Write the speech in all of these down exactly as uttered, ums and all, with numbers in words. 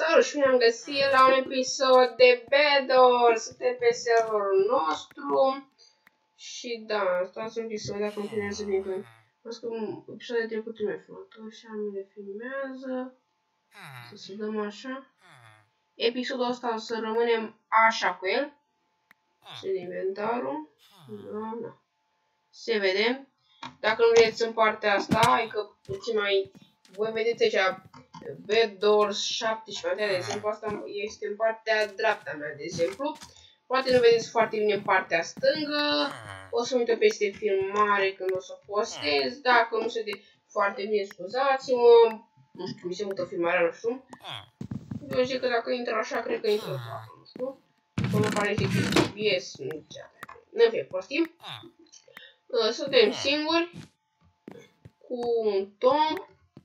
Salut și ne-am găsit la un episod de Bedor. Suntem pe serverul nostru. Și da, stați un pic să vedea cum filmează bine. Văd că episodul trecut nu mi-a filmat. Așa mi-le filmează. Să se dăm așa. Episodul ăsta o să rămânem așa cu el. Și inventarul. Da, da. Se vedem. Dacă nu vedeți în partea asta, adică puțin mai... Voi vedeți aici Bedor șaptesprezece, de exemplu, asta este în partea dreapta mea, de exemplu. Poate nu vedeți foarte bine în partea stângă. O să uită peste filmare când o să postez. Dacă nu se de foarte bine, scuzați-mă. Nu știu, mi se mută filmarea, nu știu. Eu zic că dacă intră așa, cred că intră așa, nu știu. Până pare că G P S, nu știu. Nu fie prostim. Suntem singuri. Cu un Tom.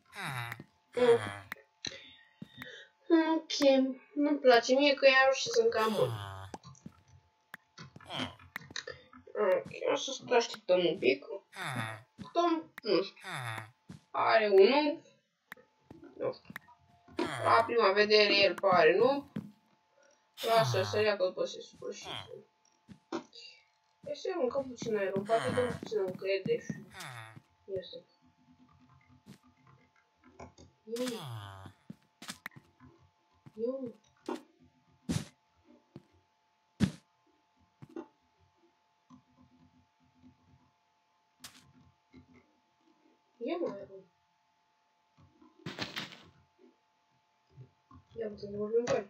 Ok, nu-mi place mie că iarăși sunt cam mult. Ok, o să stau așteptăm un pic. Tom, nu știu, are un nu. Nu știu. La prima vedere el pare nu. Lasă să ia că după se sfârșit. Este încă puțin aer, poate că puțin încrede și... Iese. Iu. Iu. Ia mai rău. Ia putem să vorbim cu el.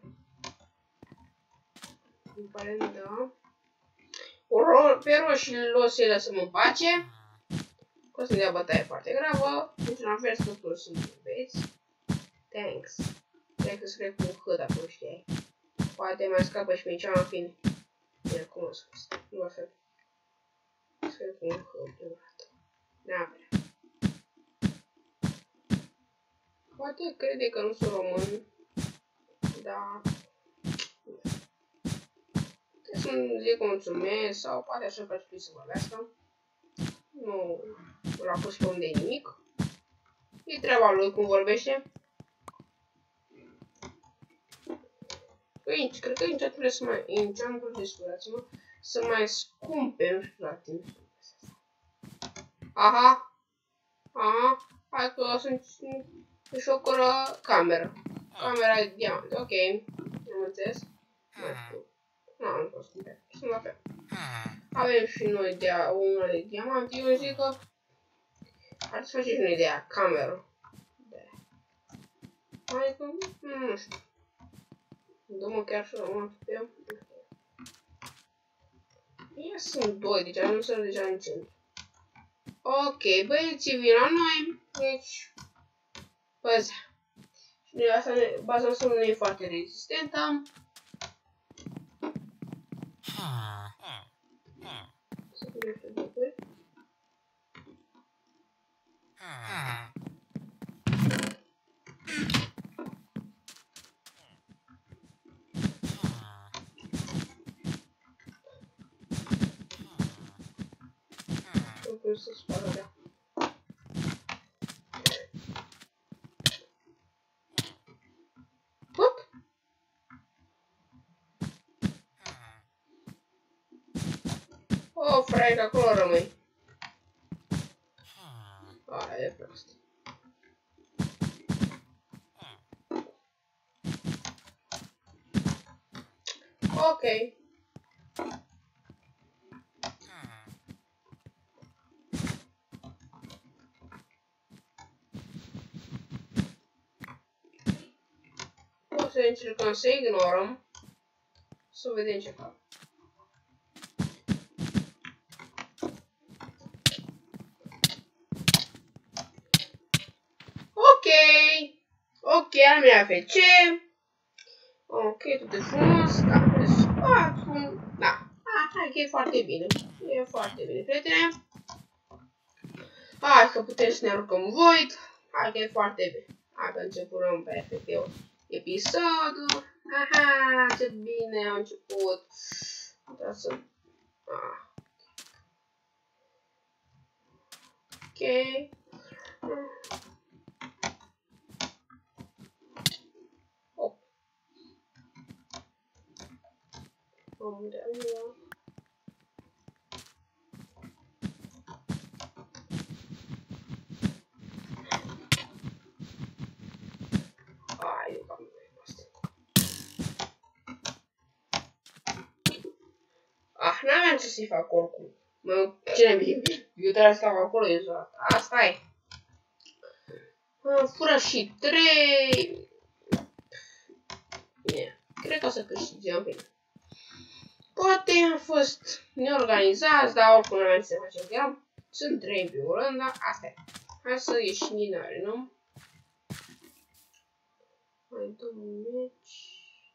Îmi pare, da. Pe roșii o să-i lăsăm în pace. O să-mi dea bătaie foarte gravă. Într-un fel totul sunt iubeți. Thanks. Cred că scrie cu un H dacă nu știai. Poate mai scapă și mie cea în fine. Bine, cum o scris? Nu o să... Scrie cu un H prima dată. N-a vrea. Poate crede că nu sunt român. Da. Trebuie să-mi zic mulțumesc sau poate așa că ar trebui să vorbească. Nu l-a pus pe unde nimic. E treaba lui cum vorbește. Aici, cred că aici trebuie să mai... Aici am vrut de scuzați-mă. Să mai scumpe, nu știu la timp. Aha. Aha. Hai că o să-mi șocură camera. Camera de diamant, ok. Am înțeles. Nu știu. Nu am fost scumpe. Sunt la fel. Avem și noi de una de diamant. Eu zic că ar să faceți noi de aia, cameră. Adică, nu știu. Dă-mă chiar și rămân pe ea. Ia sunt doi, deci am să deja în centru. Ok, băieții vin la noi, deci... Păzea. Și noi asta, baza noastră nu e foarte rezistentă. Să punem pe blocuri. Trebuie să spară de-a. Hop! O, fraier, acolo rămâi. Aia e prost. Ok. O să încercăm să ignorăm. Să vedem ce fac. Ok. Ok, am mea F C. Ok, tot e frumos. Da, acum, da. Hai că e foarte bine. E foarte bine, prietene. Hai că putem să ne aruncăm Void. Hai că e foarte bine. Hai că începurăm pe F P-ul episodul. Aha, ce bine am început. Da să... Ah. Ok. Oh. Am de aia. Ai, eu cam mai asta. Ah, n-aveam ce să-i fac oricum. Mă, cine bine? Eu trebuie să stau acolo, e zoat. Asta e. Fură și trei. Yeah. Cred că o să câștigăm bine. Poate am fost neorganizați, dar oricum nu aveam ce să facem. Eram, sunt trei pe urând, dar asta e. Hai să ieșim din arenă. Mai dăm un meci.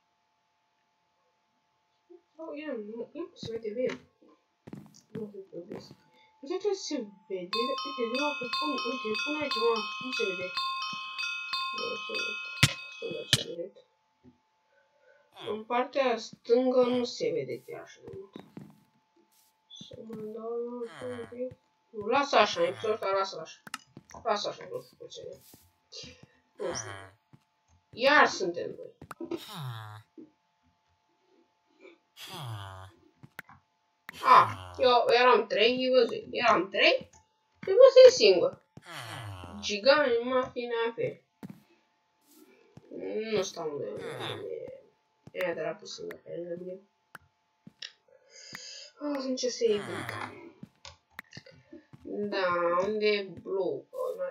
Oh, ia, nu, nu se vede bine. Nu se vede. Uite că se vede, uite, nu că pun, uite, pun aici, nu se vede. Nu se vede. Să văd ce vede. În partea stângă nu se vede chiar așa de mult. Să mai dau un pic. Nu, lasă așa, episodul ăsta, lasă așa. Lasă așa, nu știu ce vede. Nu știu. Iar suntem doi. A, eu eram trei, văzui. Eram trei, și vă sunt singur. Gigani, mafine, afe. Nu stau unde e de la pusă pe el, bine. O să încerc să iei bine. Da, unde e blue?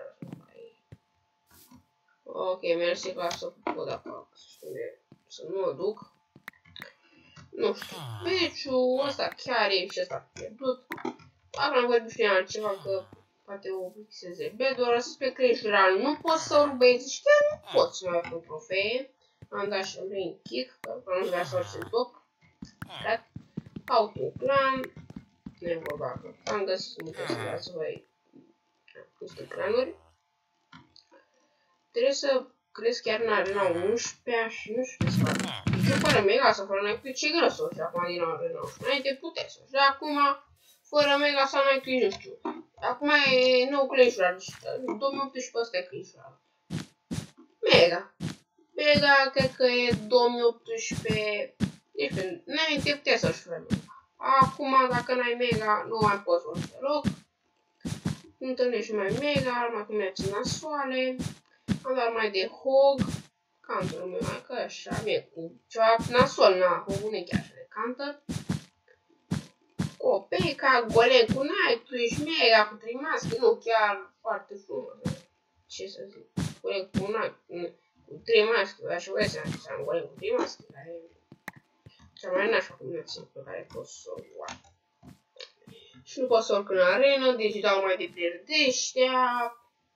Ok, mersi că să pot acolo, să știu unde să nu mă duc. Nu știu, peciul ăsta chiar e și ăsta pierdut. Dacă am vorbit și altceva că poate o fixeze bedul, să pe creșural nu pot să urc băieții și chiar nu pot să mai pun trofee. Am dat și prin kick, că nu vrea să orice top. Caut un clan. Nu e vorba că am găsit multe să vreau să voi niște clanuri. Trebuie să cresc chiar în arena unsprezece și nu știu ce să fac. Deci fără mega sau fără Nightwitch ce greu să o și acum din arena unsprezece. Înainte puteți să o și acum fără mega sau Nightwitch nu știu. Acum e nou Clash-ul, deci două mii optsprezece ăsta e Clash-ul. Mega. Mega cred că e două mii optsprezece. Deci înainte puteai să-și fără mega. Acum dacă n-ai mega nu mai poți să o deloc. Nu întâlnești mai mega, arma cum merge nasoale. Am dat mai de hog. Counter-ul meu mai că așa, mie cu ceva nasol, na, hog-ul nu e chiar așa de counter. O P-ca, golem cu Nightwitch, mega cu trimaschi, nu chiar foarte frumos. Ce să zic, golem cu Nightwitch, cu trimaschi, așa vreau să am golem cu trimaschi, care e cea mai nașa combinație pe care pot să o luat. Și nu pot să urc în arenă, deci dau mai de pierdeștea.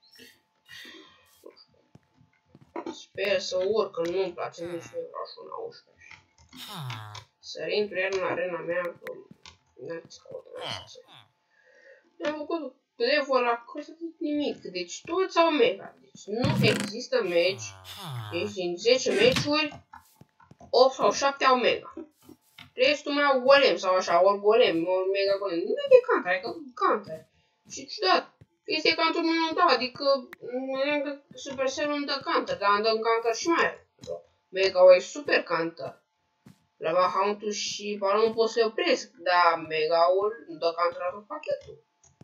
Sper să urc, că nu-mi place nici nu vreau și una unsprezece. Să intru iar în arena mea, că n-ați căutat. Mi-am făcut level la căsă nimic, deci toți au mega. Deci nu există meci, deci din zece meciuri, opt sau șapte au mega. Restul mai au golem sau așa, ori golem, ori mega golem. Nu e de counter, adică counter. Și ciudat. Este counter nu dau, adică Supercell nu dă counter, dar îmi dă counter și mai rău. Mega-ul e super counter. Lava Hound-ul și balonul pot să le opresc, dar Mega-ul nu dă counter la tot pachetul.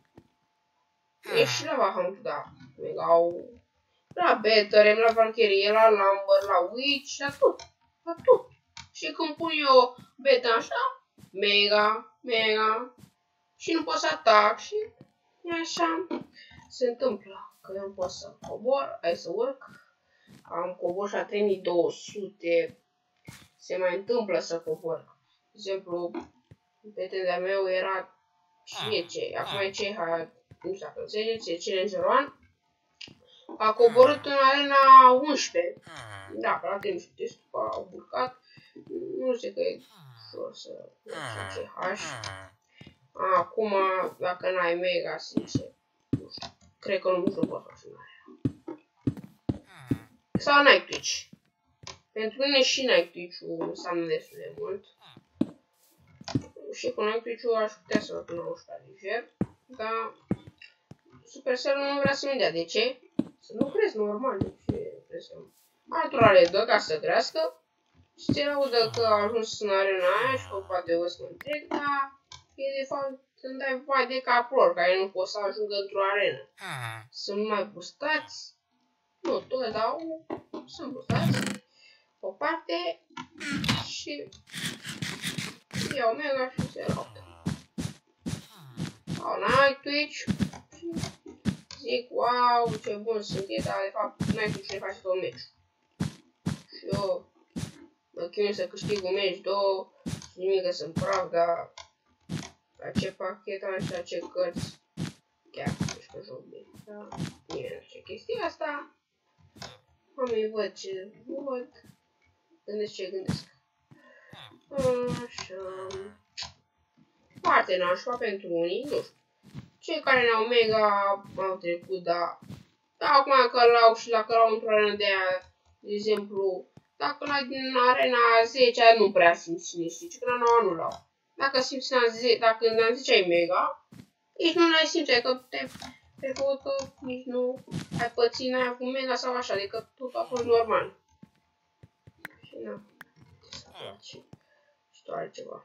E și Lava Hound-ul, da. Mega-ul la Better, la Valkyrie, la Lumber, la Witch, la tot. La tot. Și când pun eu beta așa, mega, mega, și nu pot să atac și e așa. Se întâmplă că eu nu pot să cobor, hai să urc. Am cobor și a trei mii două sute. Se mai întâmplă să cobor. De exemplu, prietena meu era cine ce, acum e C H, nu știu dacă înțelegeți, e Challenger unu. A coborât în arena unsprezece. Da, pe la trei mii șapte sute a urcat. Nu știu că e ușor să mergi C H. Acum, dacă n-ai mega, sincer, nu știu. Cred că nu știu pot face în aia. Sau Nightwitch. Pentru mine și Nightwitch-ul înseamnă destul de mult. Și cu Nightwitch-ul aș putea să-l cunosc la liger. Dar Supercell nu vrea să-mi dea. De ce? Să nu crezi normal. De ce? Altora le dă ca să crească. Și se laudă că a ajuns în arena aia și că poate o să mă întreg, dar e de fapt când dai vai de capul lor, care nu pot să ajungă într-o arenă. Sunt mai bustați, nu toți, dar sunt bustați, o parte și iau mega și se laudă. Au n-ai Twitch și zic, wow, ce bun sunt ei, dar de fapt n-ai cum să ne faci tot meciul. Și eu mă chinui să câștig un meci, două, și nimic că sunt praf, dar la ce pachet am și la ce cărți, chiar nu știu că joc bine, dar nimeni nu știe chestia asta. Oamenii văd ce văd, gândesc ce gândesc. Așa, foarte nașpa pentru unii, nu știu. Cei care n-au mega au trecut, dar acum că l-au și dacă l-au într-o arenă de aia, de exemplu, dacă l-ai din arena zece, nu prea simți cine știi, ci că la nouă nu l-au. Dacă simți în zece, dacă în zece ai mega, nici nu l-ai simți, adică te făcut că nici nu ai pățit, n-ai avut mega sau așa, adică tot a fost normal. Și na, ce să faci și tu altceva.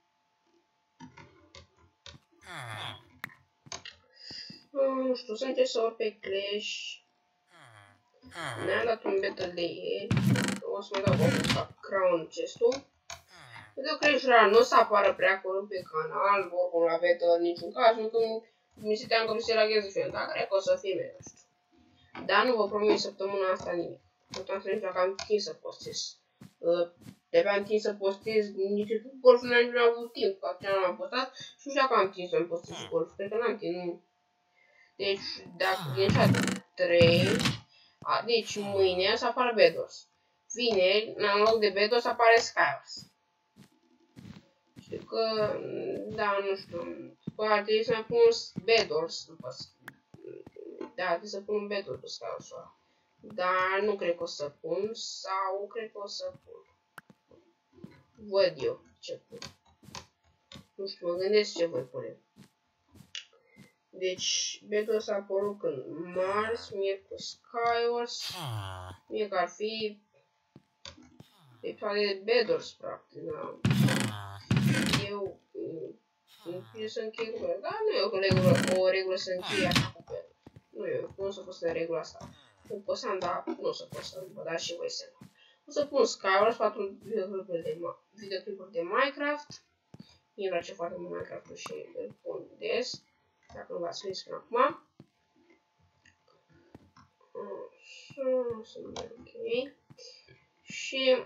Nu știu, să încerc să urc pe Clash. Ne-am dat un battle de ieri. O să mai dau o fac crown chest-ul. Pentru că Clash nu o să apară prea curând pe canal, oricum la battle în niciun caz, nu că mi se teamă că mi se laghează și eu, dar cred că o să fie mega, știu. Dar nu vă promit săptămâna asta nimic. Puteam să nici dacă am timp să postez. De pe am timp să postez, nici golf nu am avut timp, că atunci n-am postat și nu știu dacă am timp să-mi postez și golf, cred că n-am timp, nu. Deci, dacă din cea trei, a, deci mâine o să apară Bedwars. Vineri, în loc de Bedwars, apare Skywars. Știu că, da, nu știu, ar trebui să mai pun Bedwars după. Da, trebuie să pun un Bedwars după Skywars. Dar nu cred că o să pun, sau cred că o să pun. Văd eu ce pun. Nu știu, mă gândesc ce voi pune. Deci, Bedwars a apărut când marți, miercuri Skywars. Mie că ar fi episoade de Bedwars, practic, da. Eu eu să închei cu Bedwars, dar nu e o regulă, o regulă să închei așa cu Bedwars. Nu e, nu o să postez regula asta. Nu postăm, dar nu o să postăm, vă dați și voi seama. O să pun Skywars, patru videoclipuri de, videoclipuri de Minecraft. Mie îmi place foarte mult Minecraft-ul și îl pun des. Dacă nu v-ați prins până acum. Așa, să nu mai ok. Și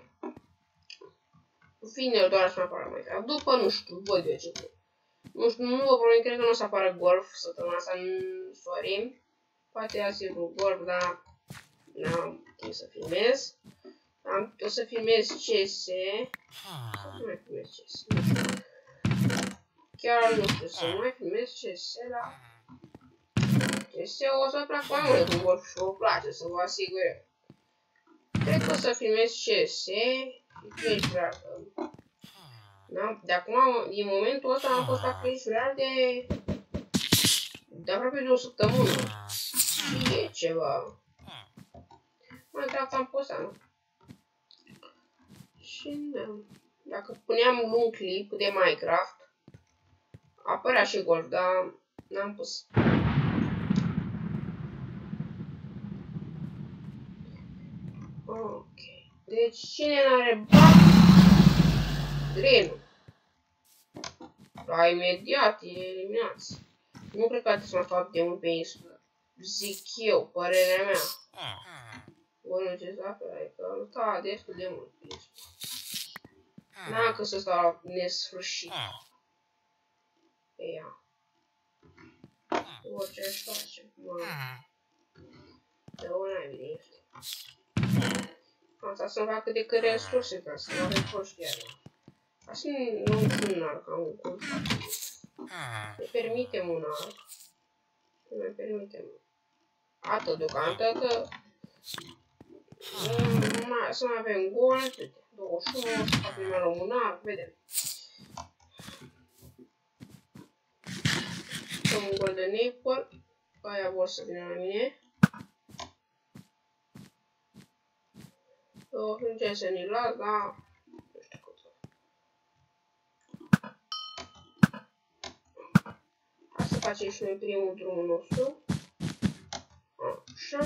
vineri doar să mă apară Minecraft. După, nu știu, văd eu ce pun. Nu știu, nu vă promit, cred că nu o să apară golf săptămâna asta, sorry. Poate azi e un golf, dar n-am timp să filmez. Am, o să filmez C S. Nu mai filmez C S. Nu știu. Chiar nu știu să mai filmez C S la... C S o să plac mai mult cu golf și o place, să vă asigur eu. Cred că o să filmez C S și Clash Royale. Da? De acum, din momentul ăsta am fost la Clash Royale de... de aproape de o săptămână. Și e ceva. Minecraft am postat. Și da. Dacă puneam un clip de Minecraft, apărea și golf, dar n-am pus. Ok. Deci cine n-are bani? Drenul. La imediat e eliminați. Nu cred că trebuie să mă fac de mult pe insulă. Zic eu, părerea mea. Bă, nu ce să apă, adică da, destul de mult pe insulă. N-am că să stau la nesfârșit. Pe ea. Orice aș face, mă. De una e bine. Asta să-mi fac cât de cât resurse ca să mă reproș chiar. Asta nu e un arc, am un cult. Ne permitem un arc. Ne mai permitem. Atât deocamdată că... Să mai avem gol, douăzeci și unu, să facem mai luăm un arc, vedem. Am un golden apple. Aia vor să vină la mine. Eu încerc să ne las, dar facem și noi primul drumul nostru. Așa.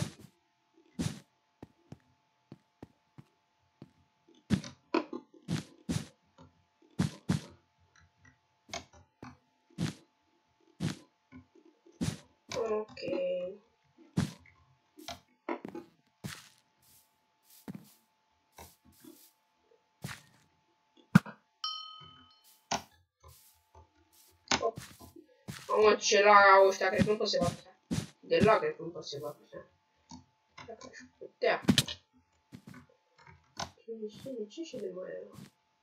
Ok. Mamă, ce lag au ăștia, cred că nu pot să fac așa. De lag, cred că nu pot să fac așa. Dacă aș putea. Ce, ce și de mare ăla?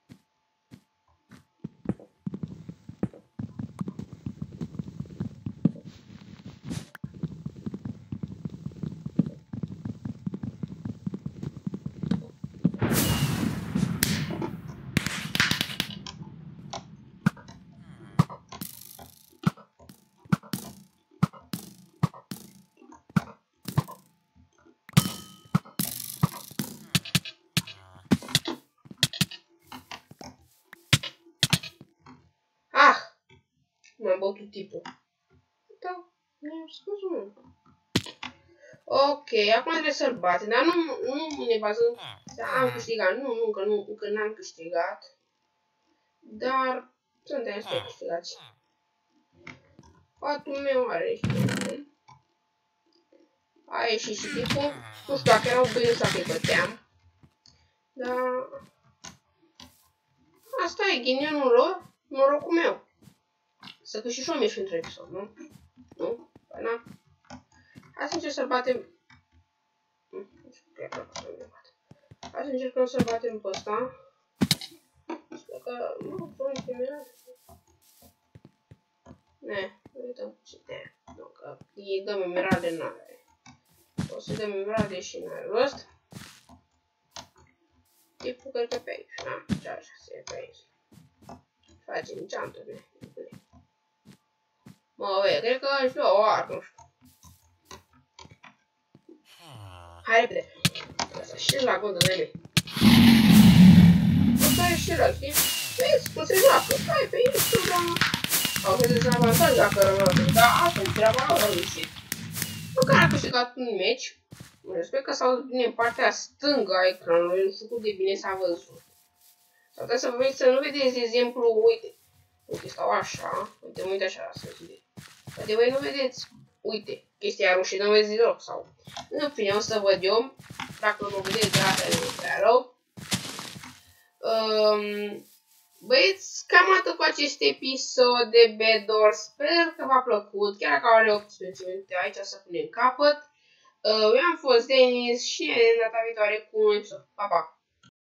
Mi-am bătut tipul. Da, mi-am spus mult. Ok, acum trebuie să-l bate, dar nu, nu ne bazăm. Am câștigat, nu, nu, încă nu, încă n-am câștigat. Dar suntem să câștigați. Patul meu are și a ieșit și tipul. Nu știu dacă erau bine sau că-i băteam. Dar asta e ghinionul lor, norocul meu. Să câștig și o mie și într-un episod, nu? Nu? Păi na. Hai să încerc să-l batem. Hai să încercăm să-l batem pe ăsta. Sper că nu, sunt ultimele. Ne, uităm cine. Nu, că îi dăm emeralde, n-are. O să dăm emeralde și n-are rost. Tipul cred că pe aici, na, ce așa să e pe aici. Facem geanturile. Mă, băi, cred că aș lua o armă, nu știu. Hai repede. Asta și la gândul de mine. Asta e și la, știi? Vezi cum se joacă. Hai pe YouTube, au fost dezavantaj dacă rămâne. Dar asta e treaba lor, au ieșit. Măcar a câștigat un meci. Eu sper că s-a văzut bine în partea stângă a ecranului. Nu știu cât de bine s-a văzut. Sau trebuie să vă vedeți, să nu vedeți, de exemplu, uite. Uite, stau așa. Uite, mă uit așa să vedeți. Poate voi nu vedeți, uite, chestia roșie, nu vedeți deloc sau... În fine, o să văd eu, dacă nu vedeți, de asta nu prea rău. Um, băieți, cam atât cu acest episod de Bedor, sper că v-a plăcut, chiar dacă are opțiuni minute aici să punem capăt. Uh, eu am fost Denis și ne vedem data viitoare cu un episod. Pa, pa!